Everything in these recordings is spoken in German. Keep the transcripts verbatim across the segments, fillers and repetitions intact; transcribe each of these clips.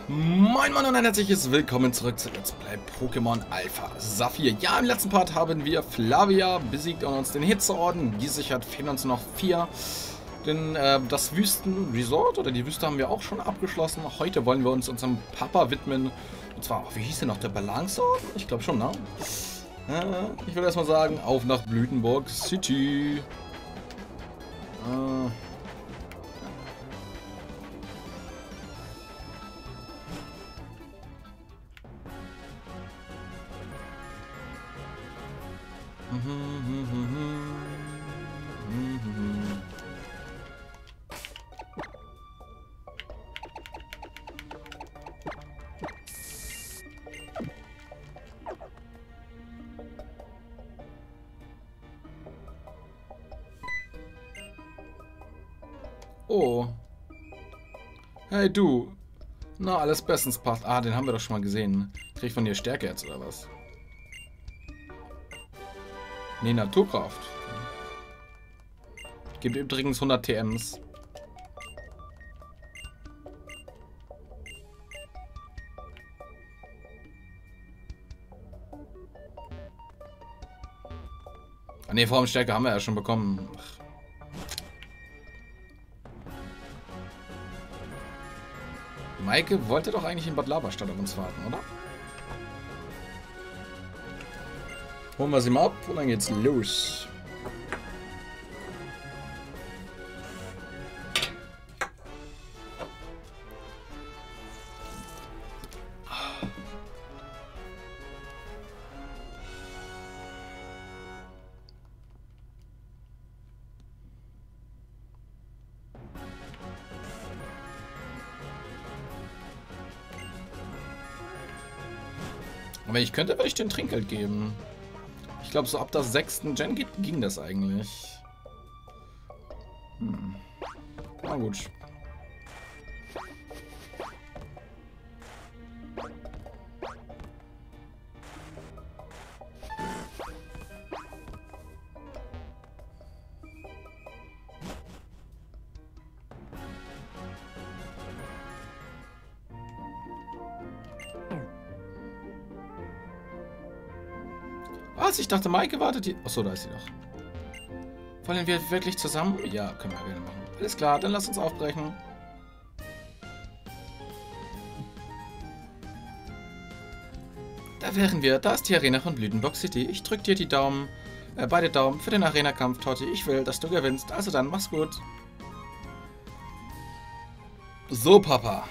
Moin Moin und ein herzliches Willkommen zurück zu Let's Play Pokémon Alpha Saphir. Ja, im letzten Part haben wir Flavia besiegt und uns den Hitzeorden gesichert. Fehlen uns noch vier. Denn äh, das Wüstenresort oder die Wüste haben wir auch schon abgeschlossen. Heute wollen wir uns unserem Papa widmen. Und zwar, wie hieß der noch, der Balanceorden? Ich glaube schon, ne? Äh, ich würde erstmal sagen, auf nach Blütenburg City. Äh... Oh. Hey du. Na, alles bestens passt. Ah, den haben wir doch schon mal gesehen. Krieg ich von dir Stärke jetzt, oder was? Nee, Naturkraft. Gibt übrigens hundert T Ms. Ah ne, Formstärke haben wir ja schon bekommen. Ach. Maike wollte doch eigentlich in Bad Laberstadt auf uns warten, oder? Holen wir sie mal ab und dann geht's los. Aber wenn ich könnte, würde ich den Trinkgeld geben. Ich glaube, so ab der sechsten Gen ging das eigentlich. Hm. Na gut. Was? Ich dachte, Maike wartet hier. Achso, da ist sie doch. Wollen wir wirklich zusammen? Ja, können wir gerne machen. Alles klar, dann lass uns aufbrechen. Da wären wir. Da ist die Arena von Blütenburg City. Ich drück dir die Daumen, äh, beide Daumen für den Arena-Kampf, Totti. Ich will, dass du gewinnst. Also dann, mach's gut. So, Papa.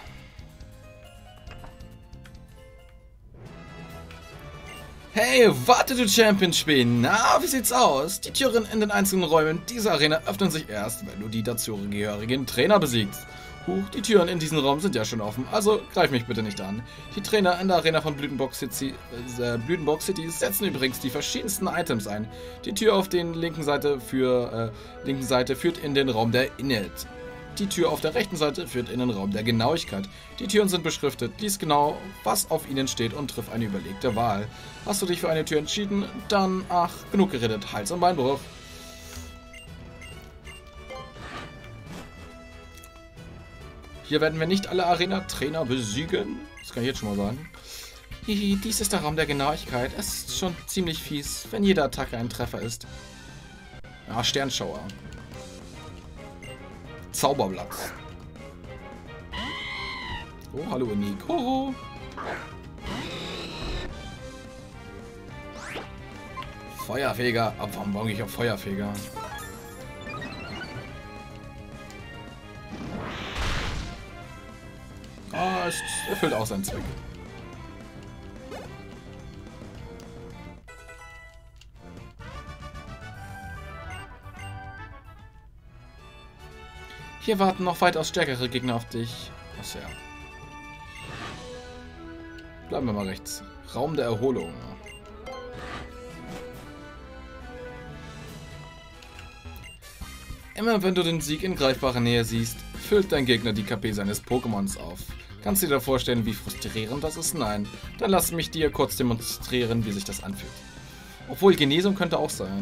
Hey, warte du Champion-Spiel! Na, wie sieht's aus? Die Türen in den einzelnen Räumen dieser Arena öffnen sich erst, wenn du die dazugehörigen Trainer besiegst. Huch, die Türen in diesem Raum sind ja schon offen, also greif mich bitte nicht an. Die Trainer in der Arena von Blütenburg City, äh, Blütenburg City setzen übrigens die verschiedensten Items ein. Die Tür auf der linken Seite, für, äh, linken Seite führt in den Raum der Init. Die Tür auf der rechten Seite führt in den Raum der Genauigkeit. Die Türen sind beschriftet. Lies genau, was auf ihnen steht und triff eine überlegte Wahl. Hast du dich für eine Tür entschieden? Dann, ach, genug geredet. Hals- und Beinbruch. Hier werden wir nicht alle Arena-Trainer besiegen. Das kann ich jetzt schon mal sagen. Hihi, dies ist der Raum der Genauigkeit. Es ist schon ziemlich fies, wenn jede Attacke ein Treffer ist. Ja, Sternschauer. Zauberblatt. Oh, hallo Nico. Feuerfeger. Ab warum baue ich auf Feuerfeger? Ah, es erfüllt auch seinen Zweck. Hier warten noch weitaus stärkere Gegner auf dich. Ach ja. Bleiben wir mal rechts. Raum der Erholung. Immer wenn du den Sieg in greifbarer Nähe siehst, füllt dein Gegner die K P seines Pokémons auf. Kannst du dir vorstellen, wie frustrierend das ist? Nein. Dann lass mich dir kurz demonstrieren, wie sich das anfühlt. Obwohl, Genesung könnte auch sein.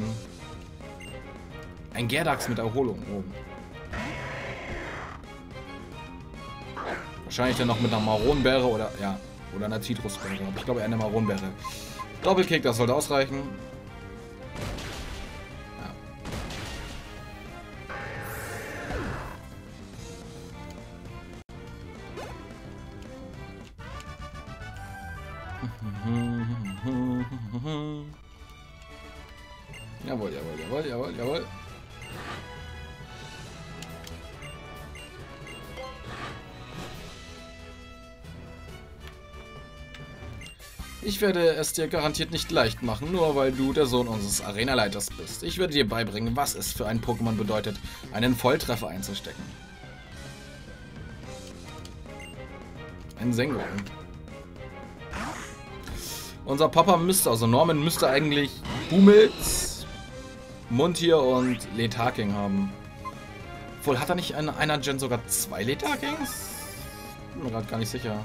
Ein Gerdax mit Erholung. Oh. Wahrscheinlich dann noch mit einer Maronenbeere oder, ja, oder einer Zitrusbeere. Aber ich glaube eher eine Maronenbeere. Doppelkick, das sollte ausreichen. Ja. Jawohl, jawohl, jawohl, jawohl, jawohl. Ich werde es dir garantiert nicht leicht machen, nur weil du der Sohn unseres Arenaleiters bist. Ich werde dir beibringen, was es für ein Pokémon bedeutet, einen Volltreffer einzustecken. Ein Sengo. Unser Papa müsste, also Norman müsste eigentlich Boomels, Muntier und Letharking haben. Obwohl, hat er nicht in einer Gen sogar zwei Letharkings? Bin mir gerade gar nicht sicher.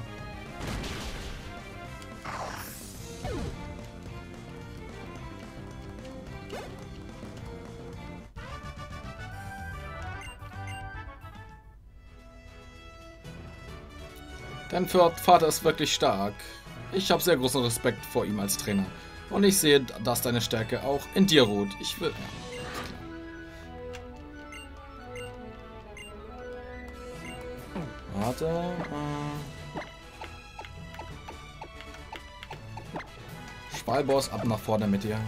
Dein Vater ist wirklich stark. Ich habe sehr großen Respekt vor ihm als Trainer. Und ich sehe, dass deine Stärke auch in dir ruht. Ich will... Ja, warte. Äh. Schwalboss, ab nach vorne mit dir.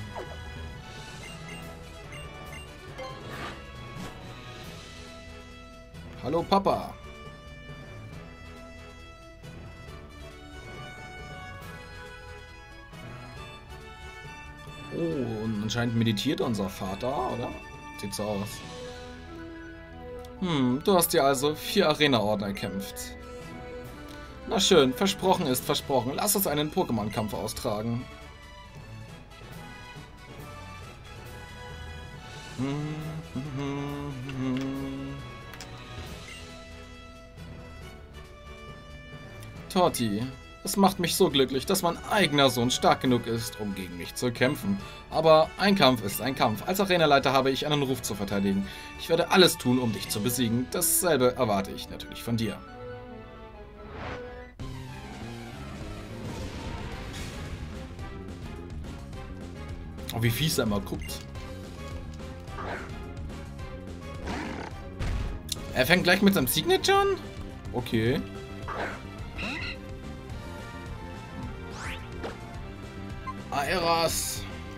Hallo Papa. Oh, und anscheinend meditiert unser Vater, oder? Sieht so aus. Hm, du hast dir also vier Arena-Orden erkämpft. Na schön, versprochen ist versprochen. Lass uns einen Pokémon-Kampf austragen. Torti. Es macht mich so glücklich, dass mein eigener Sohn stark genug ist, um gegen mich zu kämpfen. Aber ein Kampf ist ein Kampf. Als Arenaleiter habe ich einen Ruf zu verteidigen. Ich werde alles tun, um dich zu besiegen. Dasselbe erwarte ich natürlich von dir. Oh, wie fies er immer guckt. Er fängt gleich mit seinem Signature an? Okay. Aeras.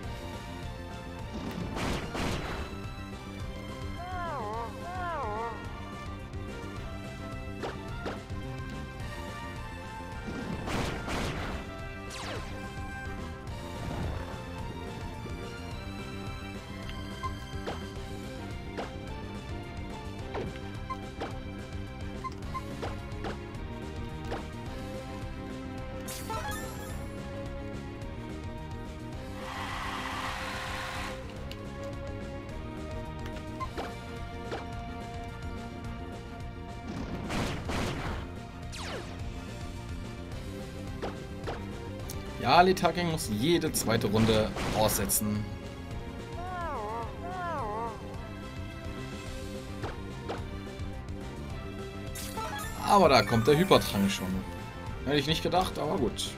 Ja, Letharking muss jede zweite Runde aussetzen. Aber da kommt der Hypertrank schon. Hätte ich nicht gedacht, aber gut.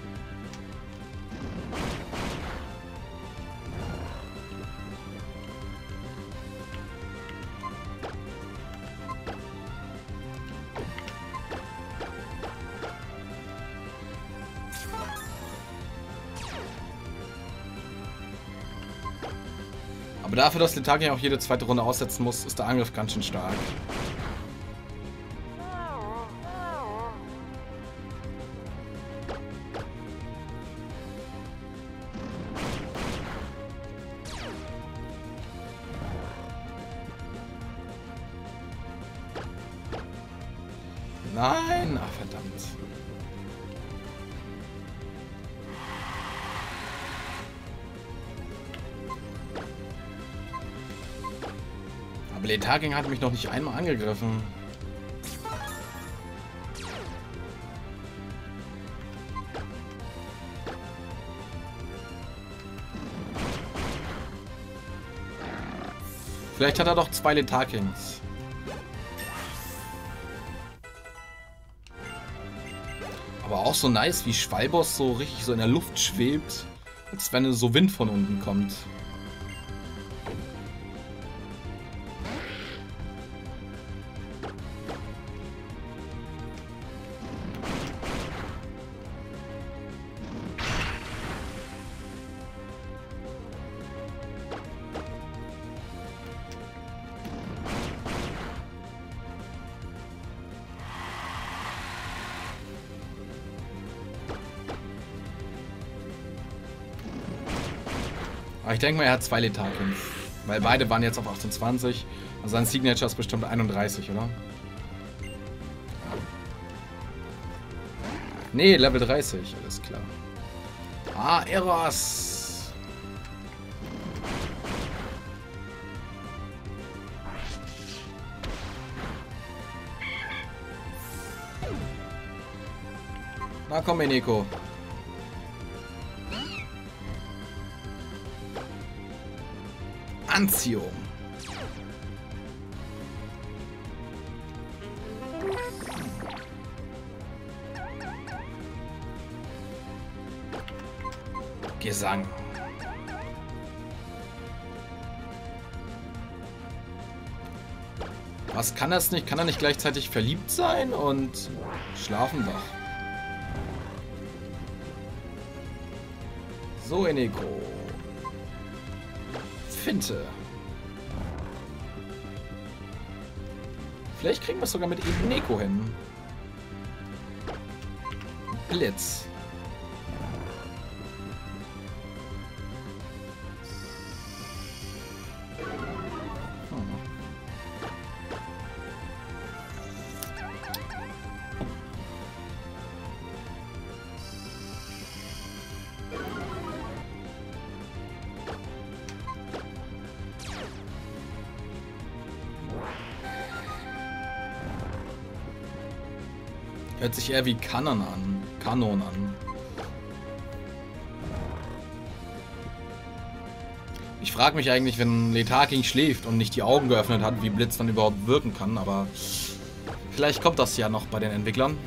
Aber dafür, dass Letharking auch jede zweite Runde aussetzen muss, ist der Angriff ganz schön stark. Nein, ach verdammt. Aber Letharking hat mich noch nicht einmal angegriffen. Vielleicht hat er doch zwei Letharkings. Aber auch so nice, wie Schwalbos so richtig so in der Luft schwebt, als wenn so Wind von unten kommt. Aber ich denke mal, er hat zwei Lethalien. Weil beide waren jetzt auf achtundzwanzig. Also sein Signature ist bestimmt einunddreißig, oder? Nee, Level dreißig, alles klar. Ah, Eros! Na komm, Eneko. Anziehung. Gesang. Was kann das nicht? Kann er nicht gleichzeitig verliebt sein und schlafen doch? So, Eneko. Finte. Vielleicht kriegen wir es sogar mit Eneko hin. Blitz. Hört sich eher wie Kanon an. Kanon an. Ich frage mich eigentlich, wenn Letharking schläft und nicht die Augen geöffnet hat, wie Blitz dann überhaupt wirken kann, aber vielleicht kommt das ja noch bei den Entwicklern.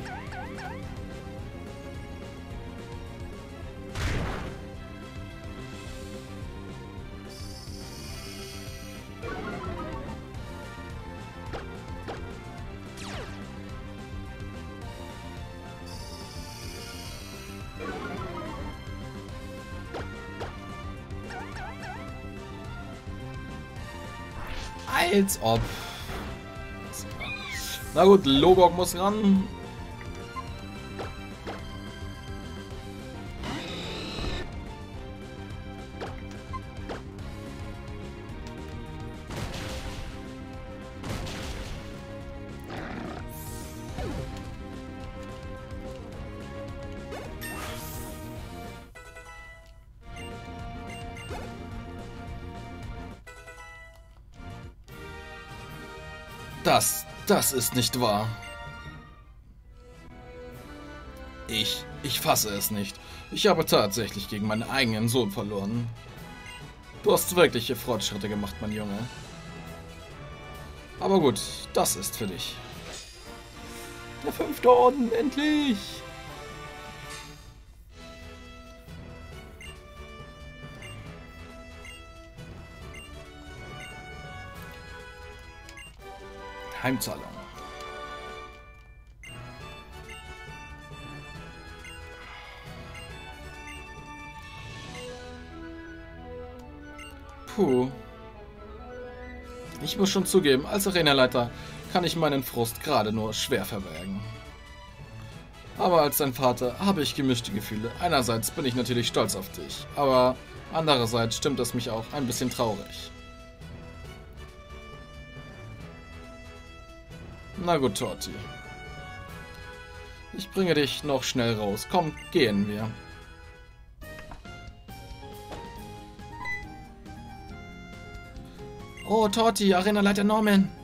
Als ob. Na gut, Logok muss ran. Das, das ist nicht wahr. Ich, ich fasse es nicht. Ich habe tatsächlich gegen meinen eigenen Sohn verloren. Du hast wirkliche Fortschritte gemacht, mein Junge. Aber gut, das ist für dich. Der fünfte Orden, endlich! Heimzahlung. Puh. Ich muss schon zugeben, als Arenaleiter kann ich meinen Frust gerade nur schwer verbergen. Aber als dein Vater habe ich gemischte Gefühle. Einerseits bin ich natürlich stolz auf dich, aber andererseits stimmt es mich auch ein bisschen traurig. Na gut, Torti. Ich bringe dich noch schnell raus. Komm, gehen wir. Oh, Torti, Arenaleiter Norman.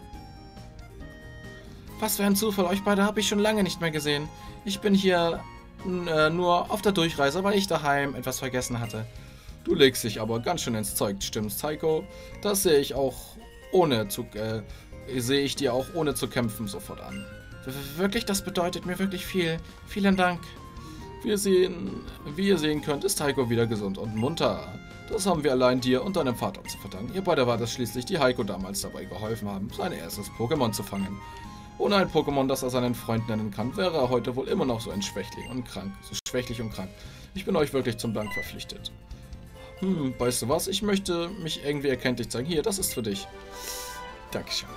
Was für ein Zufall, euch beide habe ich schon lange nicht mehr gesehen. Ich bin hier äh, nur auf der Durchreise, weil ich daheim etwas vergessen hatte. Du legst dich aber ganz schön ins Zeug, stimmt's, Tycho? Das sehe ich auch ohne zu... Äh, sehe ich dir auch ohne zu kämpfen sofort an. Wirklich, das bedeutet mir wirklich viel. Vielen Dank. Wie ihr, sehen, wie ihr sehen könnt, ist Heiko wieder gesund und munter. Das haben wir allein dir und deinem Vater zu verdanken. Ihr beide wart es schließlich, die Heiko damals dabei geholfen haben, sein erstes Pokémon zu fangen. Ohne ein Pokémon, das er seinen Freund nennen kann, wäre er heute wohl immer noch so ein Schwächling und krank. So schwächlich und krank. Ich bin euch wirklich zum Dank verpflichtet. Hm, weißt du was? Ich möchte mich irgendwie erkenntlich zeigen. Hier, das ist für dich. Dankeschön.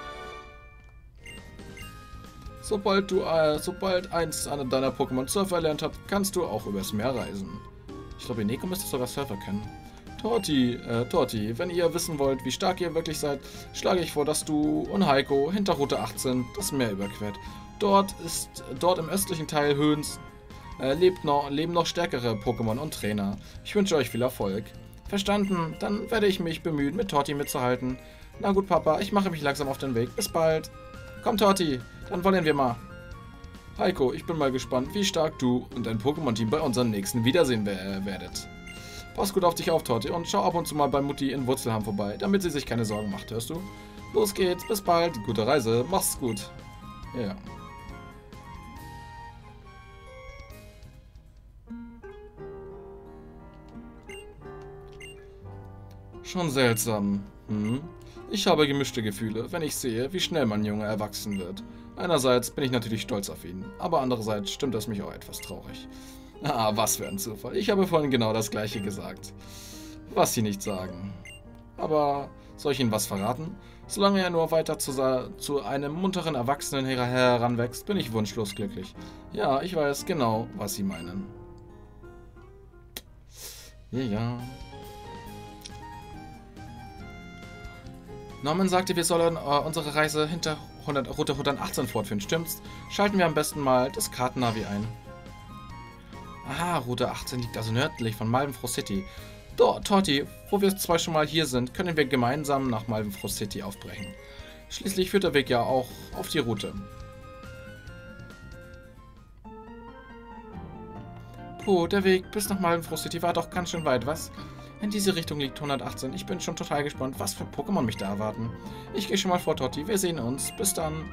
Sobald du, äh, sobald eins deiner Pokémon Surfer erlernt hat, kannst du auch übers Meer reisen. Ich glaube, Neko müsste sogar Surfer kennen. Torti, äh, Torti, wenn ihr wissen wollt, wie stark ihr wirklich seid, schlage ich vor, dass du und Heiko hinter Route achtzehn das Meer überquert. Dort ist, dort im östlichen Teil Höhens äh, lebt noch, leben noch stärkere Pokémon und Trainer. Ich wünsche euch viel Erfolg. Verstanden, dann werde ich mich bemühen, mit Torti mitzuhalten. Na gut, Papa, ich mache mich langsam auf den Weg. Bis bald. Komm, Torti, dann wollen wir mal. Heiko, ich bin mal gespannt, wie stark du und dein Pokémon-Team bei unserem nächsten Wiedersehen äh, werdet. Pass gut auf dich auf, Torti, und schau ab und zu mal bei Mutti in Wurzelheim vorbei, damit sie sich keine Sorgen macht, hörst du? Los geht's, bis bald, gute Reise, mach's gut. Ja. Schon seltsam. Hm? Ich habe gemischte Gefühle, wenn ich sehe, wie schnell mein Junge erwachsen wird. Einerseits bin ich natürlich stolz auf ihn, aber andererseits stimmt das mich auch etwas traurig. Ah, was für ein Zufall. Ich habe vorhin genau das Gleiche gesagt. Was sie nicht sagen. Aber soll ich Ihnen was verraten? Solange er nur weiter zu, zu einem munteren Erwachsenen her heranwächst, bin ich wunschlos glücklich. Ja, ich weiß genau, was Sie meinen. Ja, ja. Norman sagte, wir sollen äh, unsere Reise hinter hundert, Route hundertachtzehn fortführen, stimmt's? Schalten wir am besten mal das Kartennavi ein. Aha, Route achtzehn liegt also nördlich von Malvenfrost City. Dort, Torti, wo wir zwei schon mal hier sind, können wir gemeinsam nach Malvenfrost City aufbrechen. Schließlich führt der Weg ja auch auf die Route. Puh, der Weg bis nach Malvenfrost City war doch ganz schön weit, was? In diese Richtung liegt hundertachtzehn. Ich bin schon total gespannt, was für Pokémon mich da erwarten. Ich gehe schon mal vor, Torti. Wir sehen uns. Bis dann.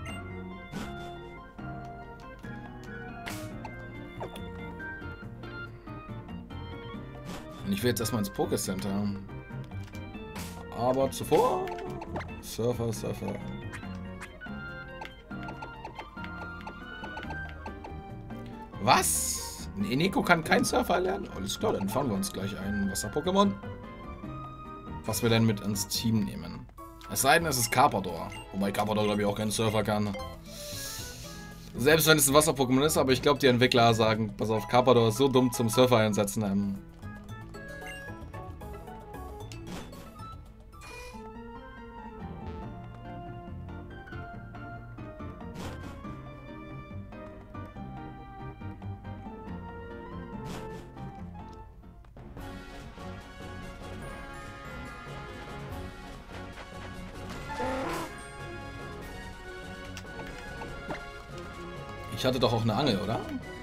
Und ich will jetzt erstmal ins Pokécenter. Aber zuvor... Surfer, Surfer. Was? Nee, Neko kann kein Surfer lernen? Alles klar, dann fahren wir uns gleich ein Wasser-Pokémon. Was wir denn mit ins Team nehmen. Es sei denn, es ist Carpador. Wobei Carpador, glaube ich, auch keinen Surfer kann. Selbst wenn es ein Wasser-Pokémon ist, aber ich glaube, die Entwickler sagen, pass auf, Carpador ist so dumm zum Surfer einsetzen. Ähm, Ich hatte doch auch eine Angel, oder?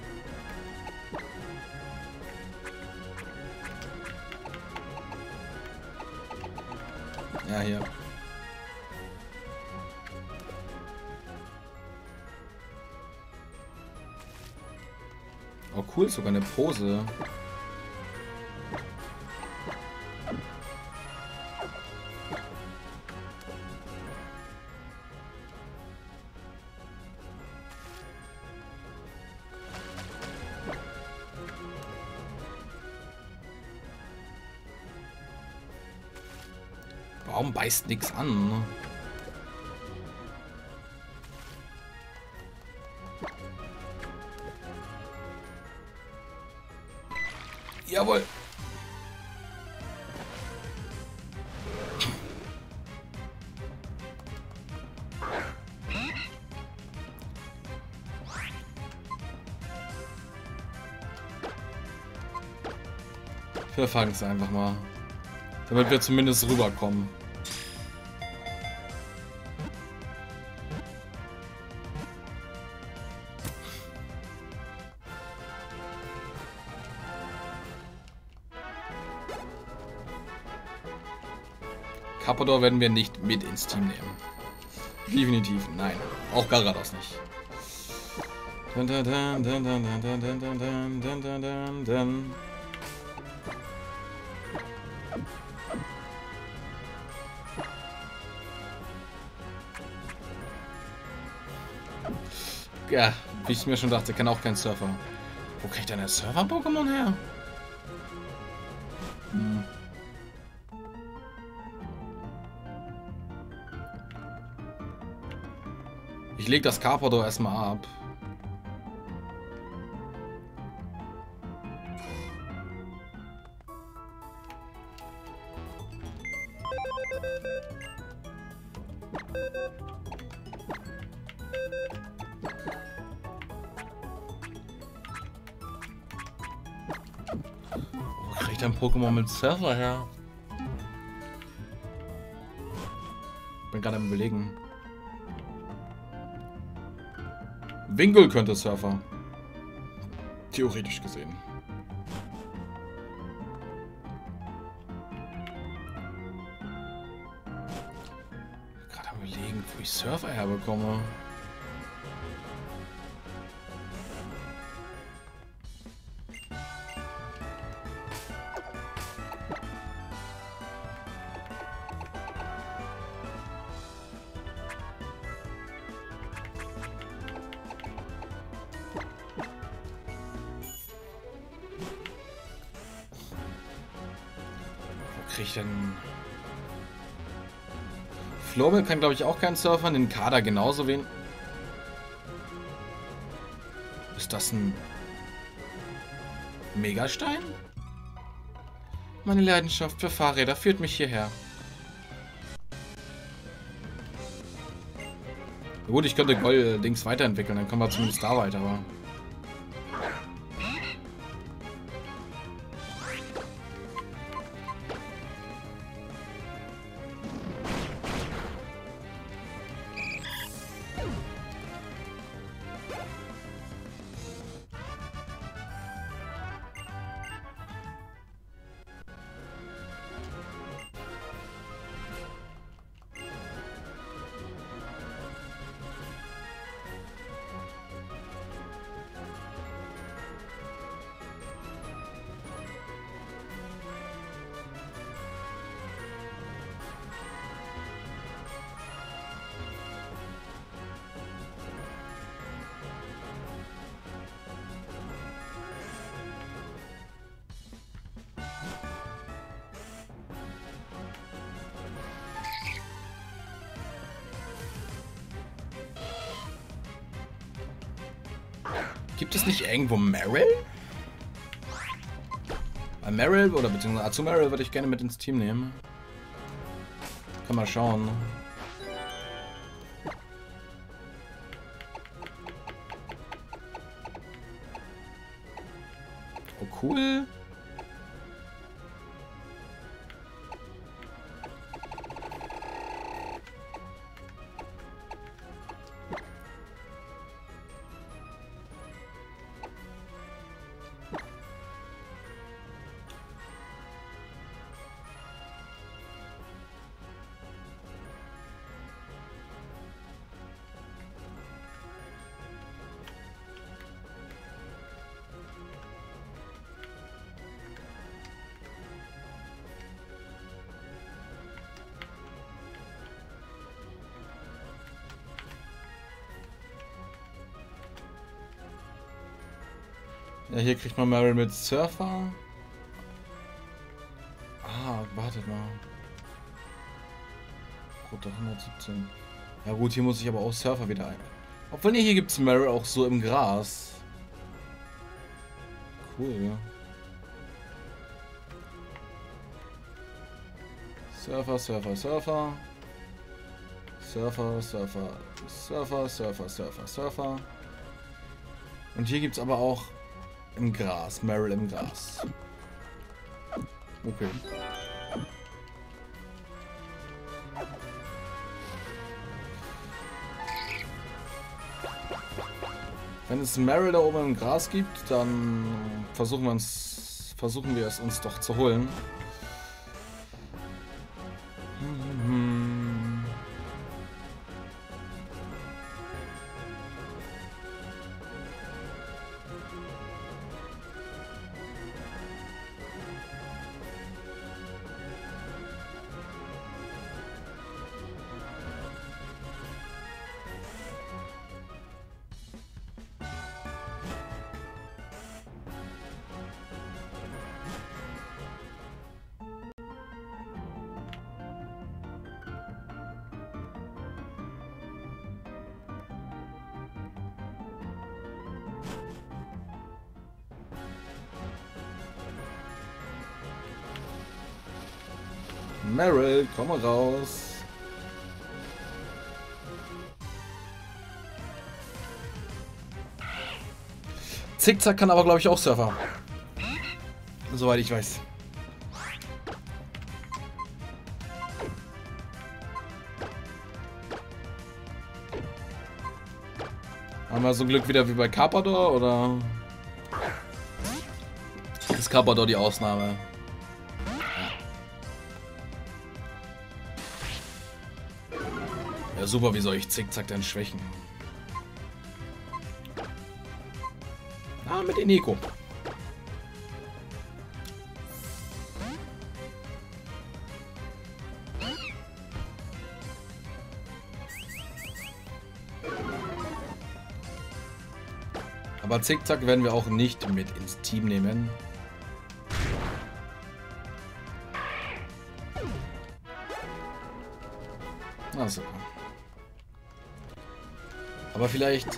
Ja, hier. Oh, cool, sogar eine Pose. Warum beißt nichts an? Ne? Jawohl. Wir fangen es einfach mal. Damit wir zumindest rüberkommen. Carpador werden wir nicht mit ins Team nehmen. Definitiv, nein. Auch Garados nicht. Dun, dun, dun, dun, dun, dun, dun, dun, dun, dun, dun, dun, dun. Ja, wie ich mir schon dachte, kann auch kein Surfer. Wo kriegt denn der Surfer-Pokémon her? Hm. Ich leg das Carpador erstmal ab. Wo kriegt ein Pokémon mit Surfer her? Bin gerade am Überlegen. Wingull könnte Surfer. Theoretisch gesehen. Gerade am Überlegen, wo ich Surfer herbekomme. Krieg ich denn... Flobel kann, glaube ich, auch keinen Surfer. Den Kader genauso wen... Ist das ein... Megastein? Meine Leidenschaft für Fahrräder führt mich hierher. Gut, ich könnte Gold-Dings weiterentwickeln, dann kommen wir zumindest da weiter, aber... Gibt es nicht irgendwo Meryl? Weil Meryl oder beziehungsweise Azumarill würde ich gerne mit ins Team nehmen. Kann mal schauen. Oh, cool. Ja, hier kriegt man Meryl mit Surfer. Ah, wartet mal. Rote hundertsiebzehn. Ja gut, hier muss ich aber auch Surfer wieder ein. Obwohl, ne, hier gibt es Meryl auch so im Gras. Cool, ja. Surfer, Surfer, Surfer. Surfer, Surfer, Surfer, Surfer, Surfer, Surfer. Und hier gibt es aber auch im Gras, Meryl im Gras. Okay. Wenn es Meryl da oben im Gras gibt, dann versuchen wir uns, versuchen wir es uns doch zu holen. Meryl, komm mal raus. Zickzack kann aber, glaube ich, auch Surfer. Soweit ich weiß. Haben wir so Glück wieder wie bei Carpador, oder? Ist Carpador die Ausnahme? Ja, super, wie soll ich Zickzack denn schwächen? Ah, mit Eneko. Aber Zickzack werden wir auch nicht mit ins Team nehmen. Na super. Aber vielleicht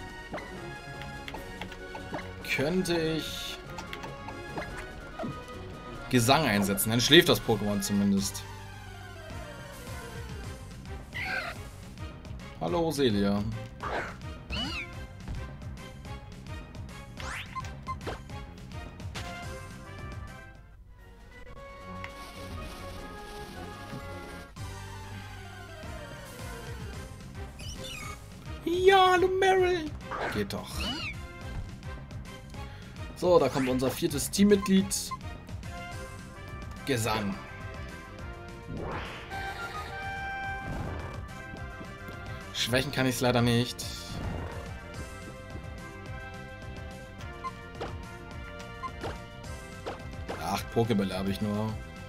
könnte ich Gesang einsetzen. Dann schläft das Pokémon zumindest. Hallo Celia. Ja, hallo Meryl. Geht doch. So, da kommt unser viertes Teammitglied. Gesang. Schwächen kann ich es leider nicht. Acht Pokébälle habe ich nur.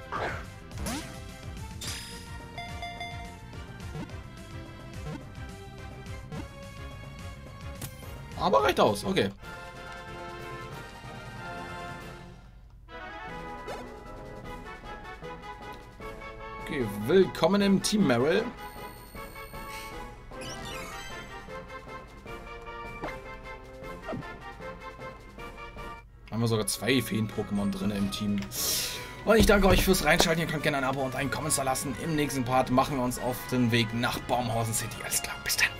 Aber reicht aus, okay. Okay, willkommen im Team Meryl. Haben wir sogar zwei Feen-Pokémon drin im Team. Und ich danke euch fürs Reinschalten. Ihr könnt gerne ein Abo und einen Kommentar lassen. Im nächsten Part machen wir uns auf den Weg nach Baumhausen City. Alles klar, bis dann.